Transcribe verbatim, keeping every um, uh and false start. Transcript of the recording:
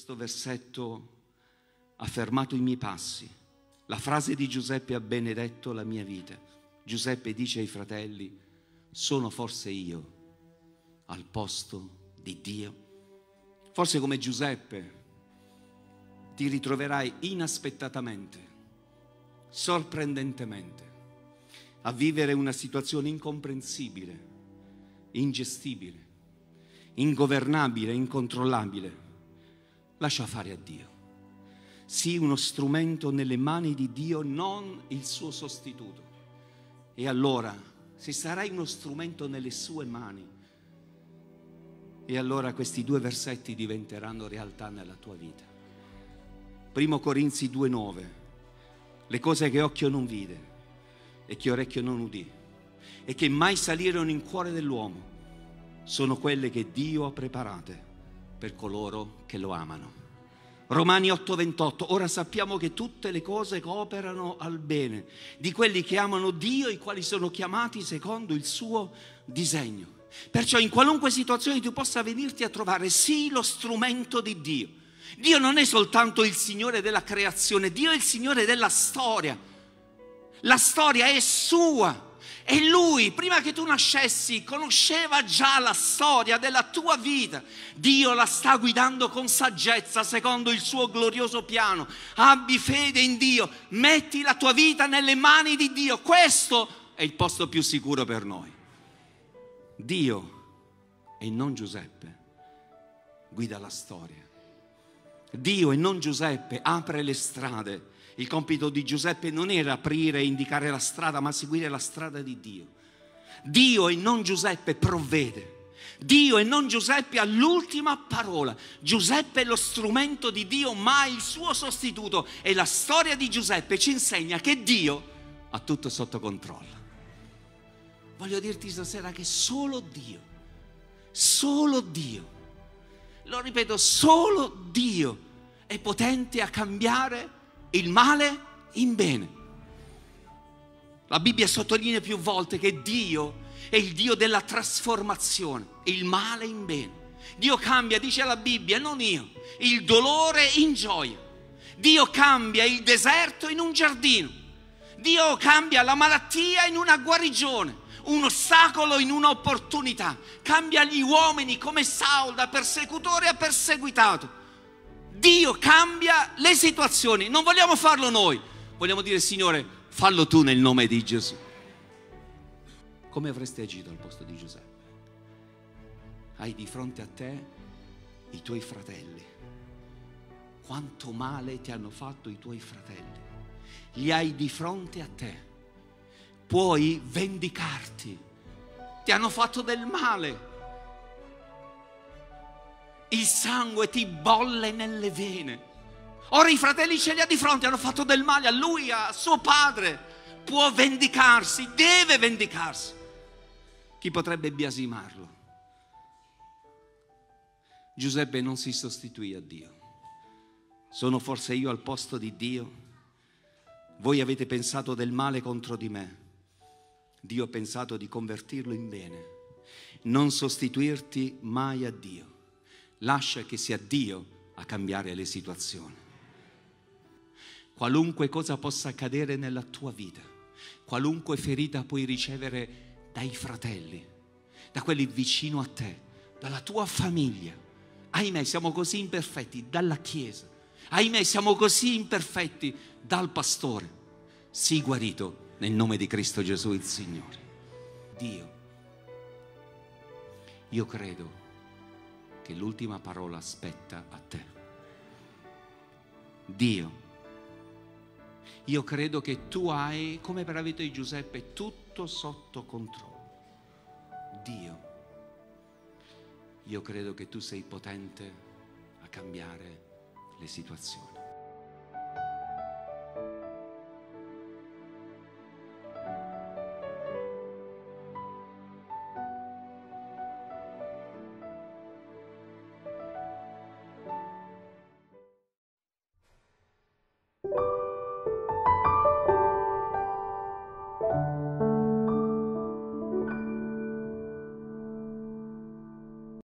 questo versetto ha fermato i miei passi. La frase di Giuseppe ha benedetto la mia vita. Giuseppe dice ai fratelli: sono forse io al posto di Dio? Forse come Giuseppe ti ritroverai inaspettatamente, sorprendentemente, a vivere una situazione incomprensibile, ingestibile, ingovernabile, incontrollabile. Lascia fare a Dio. Sii uno strumento nelle mani di Dio, non il suo sostituto. E allora, se sarai uno strumento nelle sue mani, e allora questi due versetti diventeranno realtà nella tua vita. Primo Corinzi due nove. Le cose che occhio non vide e che orecchio non udì e che mai salirono in cuore dell'uomo sono quelle che Dio ha preparate per coloro che lo amano. Romani otto ventotto. Ora sappiamo che tutte le cose cooperano al bene di quelli che amano Dio, i quali sono chiamati secondo il suo disegno. Perciò in qualunque situazione tu possa venirti a trovare, sii lo strumento di Dio. Dio non è soltanto il Signore della creazione, Dio è il Signore della storia. La storia è sua. E Lui, prima che tu nascessi, conosceva già la storia della tua vita. Dio la sta guidando con saggezza, secondo il suo glorioso piano. Abbi fede in Dio, metti la tua vita nelle mani di Dio. Questo è il posto più sicuro per noi. Dio, e non Giuseppe, guida la storia. Dio e non Giuseppe apre le strade. Il compito di Giuseppe non era aprire e indicare la strada, ma seguire la strada di Dio. Dio e non Giuseppe provvede. Dio e non Giuseppe ha l'ultima parola. Giuseppe è lo strumento di Dio, ma il suo sostituto. E la storia di Giuseppe ci insegna che Dio ha tutto sotto controllo. Voglio dirti stasera che solo Dio, solo Dio, lo ripeto, solo Dio è potente a cambiare il male in bene. La Bibbia sottolinea più volte che Dio è il Dio della trasformazione, il male in bene. Dio cambia, dice la Bibbia, non io, il dolore in gioia. Dio cambia il deserto in un giardino. Dio cambia la malattia in una guarigione, un ostacolo in un'opportunità. Cambia gli uomini come Saul, da persecutore a perseguitato. Dio cambia le situazioni. Non vogliamo farlo noi, vogliamo dire: Signore, fallo tu nel nome di Gesù. Come avresti agito al posto di Giuseppe? Hai di fronte a te i tuoi fratelli. Quanto male ti hanno fatto i tuoi fratelli? Li hai di fronte a te. Puoi vendicarti. Ti hanno fatto del male. Il sangue ti bolle nelle vene. Ora i fratelli ce li ha di fronte, hanno fatto del male a lui, a suo padre. Può vendicarsi, deve vendicarsi. Chi potrebbe biasimarlo? Giuseppe non si sostituì a Dio. Sono forse io al posto di Dio? Voi avete pensato del male contro di me. Dio ha pensato di convertirlo in bene. Non sostituirti mai a Dio. Lascia che sia Dio a cambiare le situazioni. Qualunque cosa possa accadere nella tua vita, qualunque ferita puoi ricevere dai fratelli, da quelli vicino a te, dalla tua famiglia. Ahimè, siamo così imperfetti, dalla Chiesa. Ahimè, siamo così imperfetti, dal pastore. Sii guarito nel nome di Cristo Gesù il Signore. Dio, io credo che l'ultima parola spetta a te. Dio, io credo che tu hai, come per la vita di Giuseppe, tutto sotto controllo. Dio, io credo che tu sei potente a cambiare le situazioni. you